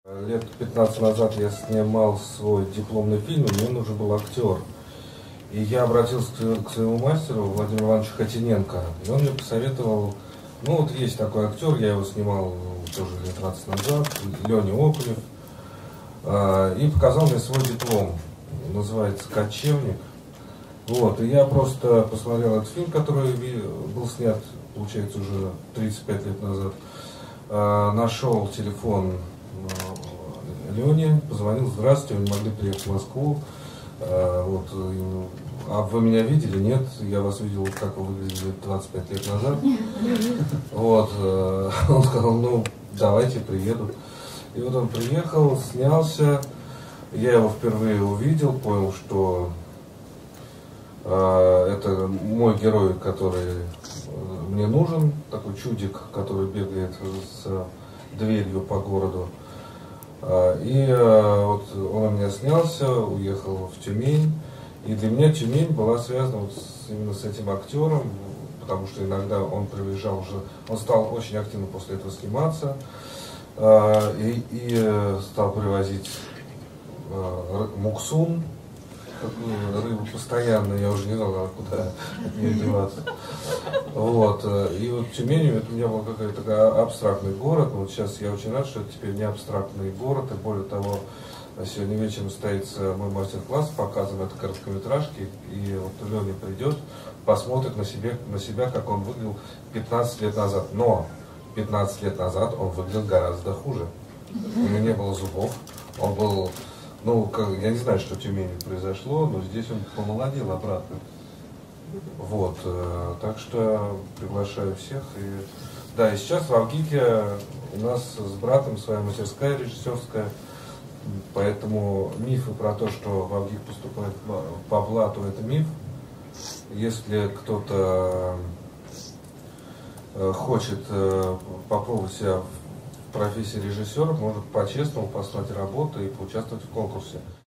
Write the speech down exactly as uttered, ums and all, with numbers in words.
Лет пятнадцать назад я снимал свой дипломный фильм, и мне нужен был актер. И я обратился к своему мастеру Владимиру Ивановичу Хотиненко, и он мне посоветовал, ну вот есть такой актер, я его снимал тоже лет двадцать назад, Леня Окунев, и показал мне свой диплом, называется «Кочевник». Вот, и я просто посмотрел этот фильм, который был снят, получается, уже тридцать пять лет назад, нашел телефон Лене, позвонил: здравствуйте, вы не могли приехать в Москву, а, вот, а вы меня видели? Нет, я вас видел, как вы выглядели двадцать пять лет назад. Вот, он сказал: ну, давайте, приеду. И вот он приехал, снялся, я его впервые увидел, понял, что э, это мой герой, который мне нужен, такой чудик, который бегает с дверью по городу. И вот он у меня снялся, уехал в Тюмень, и для меня Тюмень была связана вот с, именно с этим актером, потому что иногда он приезжал уже, он стал очень активно после этого сниматься, и, и стал привозить муксун, рыбу постоянно, я уже не знал, куда от нее деваться. Вот. И вот Тюмень, это у меня был какой-то такой абстрактный город, но вот сейчас я очень рад, что это теперь не абстрактный город, и более того, сегодня вечером состоится мой мастер-класс, показываем это короткометражки, и вот Леня придет, посмотрит на, себе, на себя, как он выглядел пятнадцать лет назад. Но пятнадцать лет назад он выглядел гораздо хуже. У него не было зубов, он был... Ну, как, я не знаю, что в Тюмени произошло, но здесь он помолодел обратно. Вот, э, так что приглашаю всех. И, да, и сейчас в Авгике у нас с братом своя мастерская режиссерская, поэтому мифы про то, что в Авгик поступает по блату, это миф. Если кто-то э, хочет э, попробовать себя в профессии режиссера, может по-честному послать работу и поучаствовать в конкурсе.